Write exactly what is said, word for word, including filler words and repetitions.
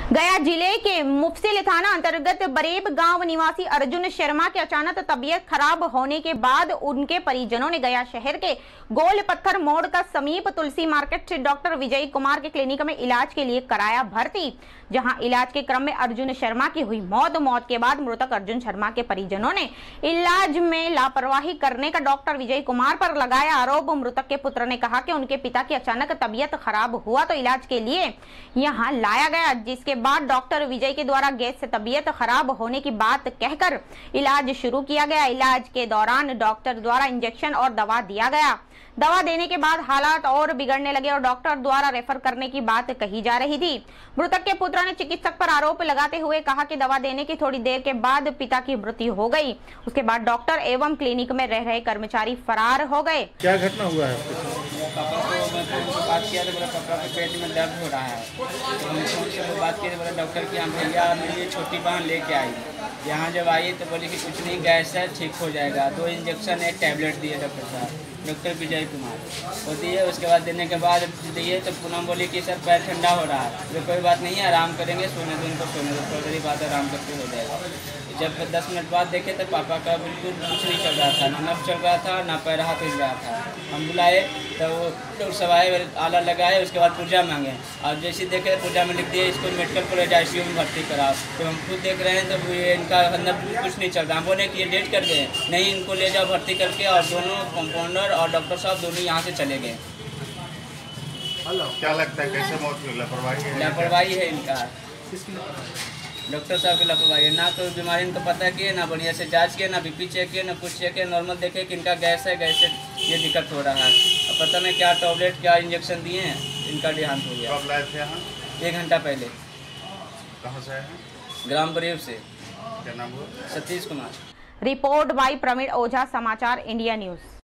गया जिले के मुफस्सिल थाना अंतर्गत बरेब गांव निवासी अर्जुन शर्मा की अचानक तबीयत खराब होने के बाद उनके परिजनों ने गया शहर के गोल पत्थर मोड़ का समीप तुलसी मार्केट डॉक्टर विजय कुमार के क्लिनिक में इलाज के लिए कराया भर्ती, जहां इलाज के क्रम में अर्जुन शर्मा की हुई मौत। मौत के बाद मृतक अर्जुन शर्मा के परिजनों ने इलाज में लापरवाही करने का डॉक्टर विजय कुमार पर लगाया आरोप। मृतक के पुत्र ने कहा कि उनके पिता की अचानक तबीयत खराब हुआ तो इलाज के लिए यहाँ लाया गया, जिसके बाद डॉक्टर विजय के द्वारा गैस से तबीयत खराब होने की बात कहकर इलाज शुरू किया गया। इलाज के दौरान डॉक्टर द्वारा इंजेक्शन और दवा दिया गया। दवा देने के बाद हालात और बिगड़ने लगे और डॉक्टर द्वारा रेफर करने की बात कही जा रही थी। मृतक के पुत्र ने चिकित्सक पर आरोप लगाते हुए कहा कि दवा देने की थोड़ी देर के बाद पिता की मृत्यु हो गई। उसके बाद डॉक्टर एवं क्लिनिक में रह रहे कर्मचारी फरार हो गए। क्या घटना हुआ है? पापा को बात किया तो बोला पापा के पेट में दर्द हो रहा है। तो बात की तो बोला डॉक्टर की हम भैया मेरी छोटी बहन लेके आई। यहाँ जब आई तो बोली कि कुछ नहीं, गैस है, ठीक हो जाएगा। दो इंजेक्शन एक टैबलेट दिए डॉक्टर साहब, डॉक्टर विजय कुमार वो दिए। उसके बाद देने के बाद दिए तो पूनम बोली कि सर पैर ठंडा हो रहा है। तो कोई बात नहीं है, आराम करेंगे, सोने दो इनको, सोने दो, थोड़ी देरी बाद आराम करके हो जाएगा। जब दस मिनट बाद देखे तो पापा का बिल्कुल कुछ नहीं चल रहा था, ना नफ चल रहा था, ना पैर हाथ हिल रहा था। हम बुलाए तो वो लोग सब आए, आला लगाए, उसके बाद पूजा मांगे और जैसे देखे पूजा में लिख दिए इसको medical college I C U में भर्ती कराओ। तो हम खुद देख रहे हैं तो ये इनका अंदर कुछ नहीं चल रहा। हम बोले कि ये डेट कर गए, नहीं इनको ले जाओ भर्ती करके, और दोनों कंपाउंडर और डॉक्टर साहब दोनों यहाँ से चले गए। क्या लगता है कैसे मौत हुई? लापरवाही है? लापरवाही है इनका, डॉक्टर साहब की लापरवाही है। ना तो बीमारी इनको पता किए, ना बढ़िया से जांच किए, ना बीपी चेक किए, ना कुछ चेक किए। नॉर्मल देखे कि इनका गैस है, गैस से ये दिक्कत हो रहा है। अब पता नहीं क्या टैबलेट क्या इंजेक्शन दिए हैं, इनका देहांत हो गया। कब लाए थे यहाँ? एक घंटा पहले। कहाँ से आए हैं? ग्राम बरेब से। क्या नाम हुआ? Satish Kumar. Report by Praveen Ojha, Samachar India news.